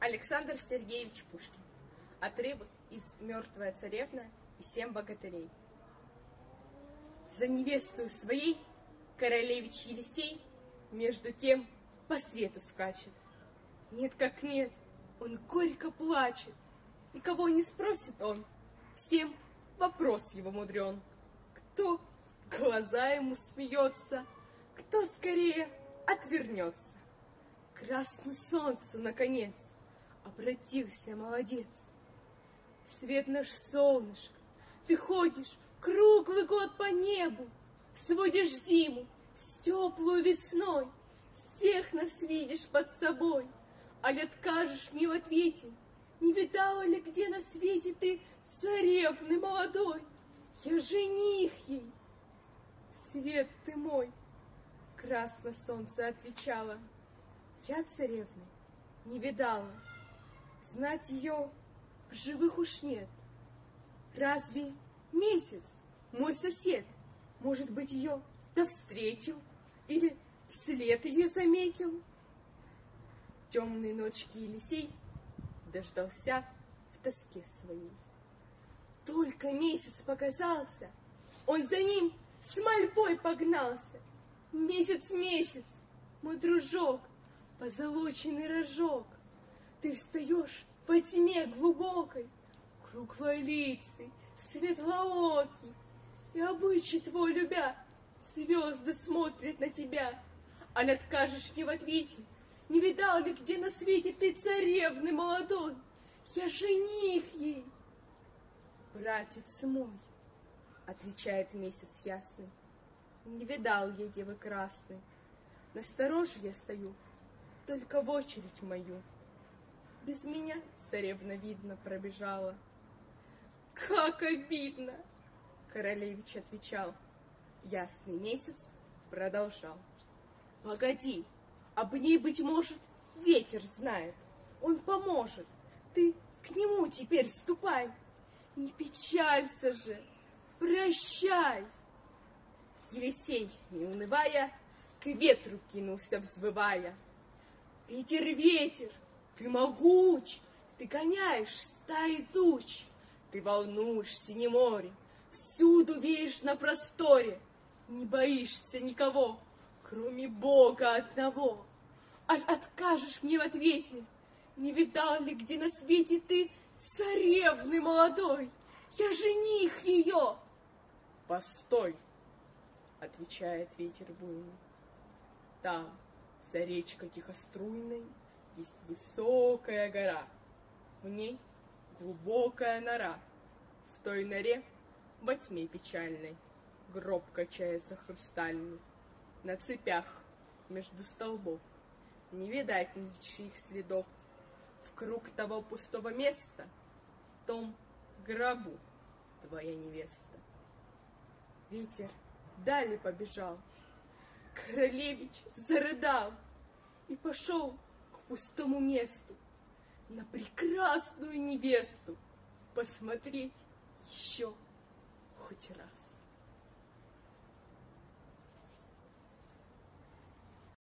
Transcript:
Александр Сергеевич Пушкин. Отрывок из «Мертвая царевна и 7 богатырей». За невестою своей королевич Елисей между тем по свету скачет. Нет как нет, он горько плачет, и кого не спросит он, всем вопрос его мудрен. Кто глаза ему смеется, кто скорее отвернется. К красному солнцу, наконец, обратился молодец. Свет наш солнышко, ты ходишь круглый год по небу, сводишь зиму с теплую весной, всех нас видишь под собой, аль откажешь мне в ответе, не видала ли где на свете ты царевны молодой? Я жених ей. Свет ты мой, красно солнце отвечало, я царевны не видала, знать ее в живых уж нет. Разве месяц, мой сосед, может быть, ее да встретил или след ее заметил? Темной ночки Елисей дождался в тоске своей. Только месяц показался, он за ним с мольбой погнался. Месяц, месяц, мой дружок, позолоченный рожок, ты встаешь во тьме глубокой, круглолицый, светлоокий, и обычай твой любя, звезды смотрят на тебя. Аль откажешь мне в ответе, не видал ли где на свете ты царевны молодой? Я жених ей. Братец мой, отвечает месяц ясный, не видал я девы красной. Настороже я стою, только в очередь мою. Без меня царевна, видно, пробежала. Как обидно! Королевич отвечал. Ясный месяц продолжал. Погоди, об ней, быть может, ветер знает. Он поможет. Ты к нему теперь ступай. Не печалься же, прощай. Елисей, не унывая, к ветру кинулся, взвывая. Ветер, ветер, ты могуч, ты гоняешь стаи туч, ты волнуешь синее море, всюду веешь на просторе, не боишься никого, кроме Бога одного. Аль откажешь мне в ответе, не видал ли где на свете ты царевны молодой? Я жених ее. Постой, отвечает ветер буйный. Там, за речкой тихоструйной, есть высокая гора. В ней глубокая нора. В той норе во тьме печальной гроб качается хрустальный. На цепях между столбов не видать ничьих следов. В круг того пустого места, в том гробу твоя невеста. Ветер далее побежал, королевич зарыдал и пошел к пустому месту на прекрасную невесту посмотреть еще хоть раз.